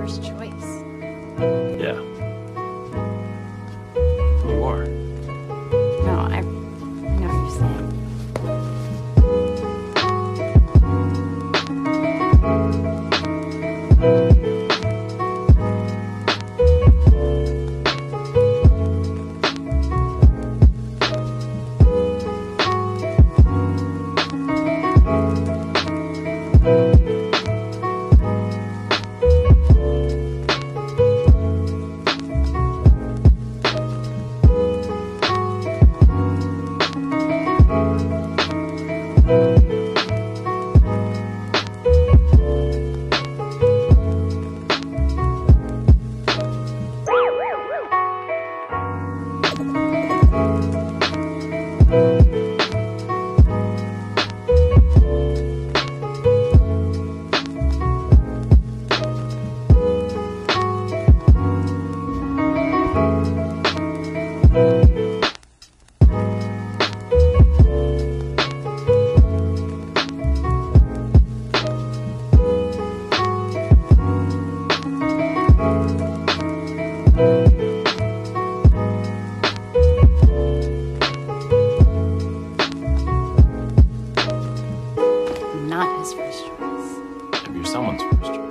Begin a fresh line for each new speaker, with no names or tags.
first choice.
Yeah. You are.
No, I know what you're saying. Not his first choice.
Maybe you're someone's first choice.